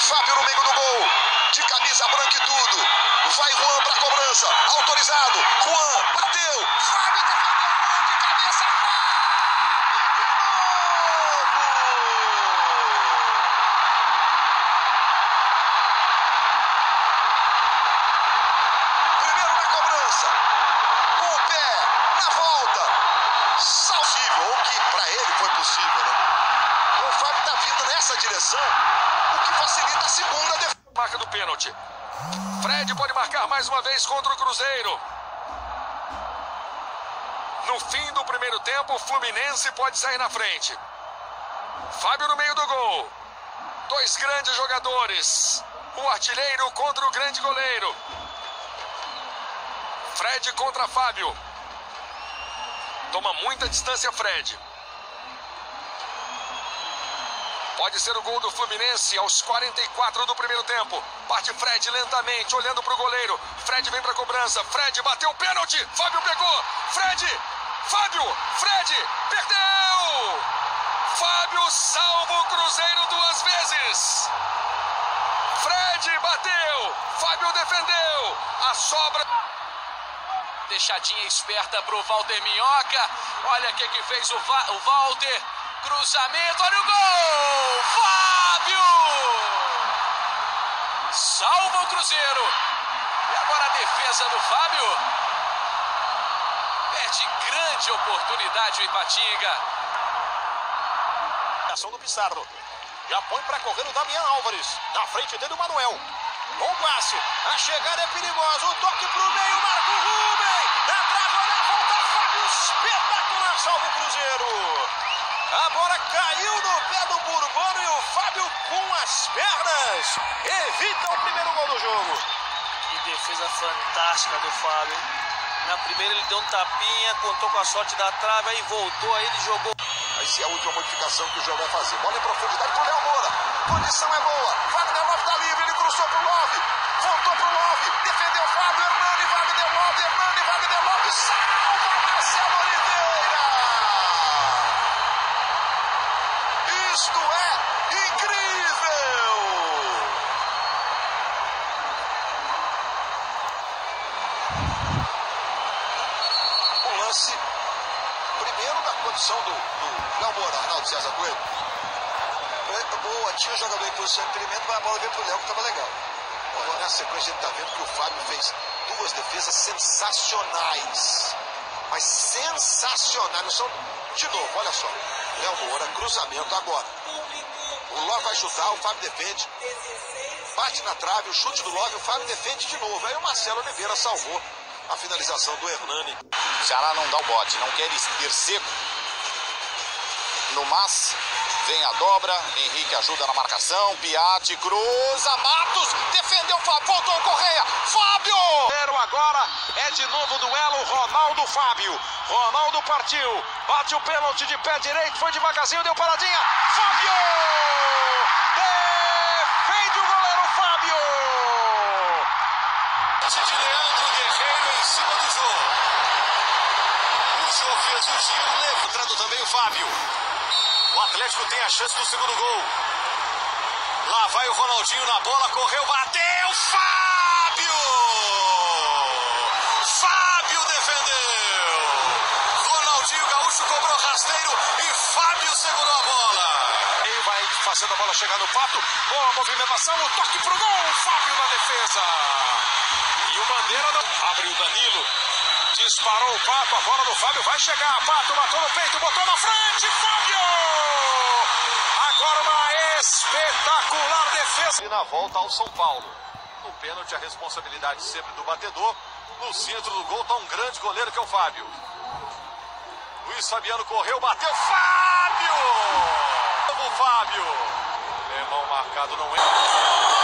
Fábio no meio do gol. De camisa branca e tudo. Vai Juan pra cobrança. Autorizado. Juan bateu. Fábio defendeu de cabeça. Primeiro na cobrança. Com o pé. Na volta. Possível, ou que pra ele foi possível, né? O Fábio tá vindo nessa direção, o que facilita a segunda defesa. Marca do pênalti. Fred pode marcar mais uma vez contra o Cruzeiro. No fim do primeiro tempo, o Fluminense pode sair na frente. Fábio no meio do gol. Dois grandes jogadores. O artilheiro contra o grande goleiro. Fred contra Fábio. Toma muita distância Fred. Pode ser o gol do Fluminense aos 44 do primeiro tempo. Parte Fred lentamente, olhando para o goleiro. Fred vem para a cobrança. Fred bateu o pênalti. Fábio pegou. Fred. Fábio. Fred. Perdeu. Fábio salva o Cruzeiro duas vezes. Fred bateu. Fábio defendeu. A sobra. Deixadinha esperta para o Walter Minhoca. Olha o que fez o Walter. Cruzamento, olha o gol! Fábio! Salva o Cruzeiro. E agora a defesa do Fábio. Perde grande oportunidade o Ipatinga. Ação do Pissarro. Já põe para correr o Damian Álvares. Na frente dele o Manuel. Bom passe. A chegada é perigosa. O toque pro meio. Marco Rubem. Na trave, olha a volta. Fábio espetacular. Salva o Cruzeiro. A bola caiu no pé do Bourbano e o Fábio com as pernas evita o primeiro gol do jogo. Que defesa fantástica do Fábio. Na primeira ele deu um tapinha, contou com a sorte da trave, aí voltou, aí ele jogou. Vai ser a última modificação que o jogo vai fazer. Bola em profundidade pro Léo Moura. Condição é boa. Wagner Love tá livre, ele cruzou pro Love. Voltou pro Love. Defendeu Fábio, Hernani, Wagner Love, Hernani, Wagner Love. Salva Marcelo Oliveira. Isto é incrível! O lance, primeiro da condição do Léo Moura, Arnaldo César Coelho. Boa, tinha o jogador em posição de impedimento, mas a bola veio pro Léo, que estava legal. Agora, na sequência, a gente está vendo que o Fábio fez duas defesas sensacionais. Mas sensacionais. Não são... De novo, olha só. Léo Moura, cruzamento agora. O Love vai chutar, o Fábio defende. Bate na trave, o chute do Love, o Fábio defende de novo. Aí o Marcelo Oliveira salvou a finalização do Hernani. O Ceará não dá o bote, não quer ir seco. No Mas, vem a dobra, Henrique ajuda na marcação, Piatti cruza, Matos, defendeu, Fábio, voltou Correia, Fábio! Agora é de novo o duelo Ronaldo-Fábio. Ronaldo partiu, bate o pênalti de pé direito, foi devagarzinho, deu paradinha, Fábio! Defende o goleiro Fábio! De Leandro Guerreiro em cima do Jô. O Jô fez o giro, levantando também o Fábio. O Atlético tem a chance do segundo gol. Lá vai o Ronaldinho na bola, correu, bateu, Fábio! Fábio defendeu! Ronaldinho Gaúcho cobrou rasteiro e Fábio segurou a bola. E vai fazendo a bola chegar no Pato. Boa movimentação, o toque pro gol, Fábio na defesa. E o Bandeira não... Abre o Danilo. Disparou o Pato, a bola do Fábio vai chegar. Pato matou no peito, botou na frente, Fábio! Agora uma espetacular defesa. E na volta ao São Paulo. No pênalti, a responsabilidade sempre do batedor. No centro do gol está um grande goleiro que é o Fábio. Luiz Fabiano correu, bateu, Fábio! O Fábio. Lemão marcado não é.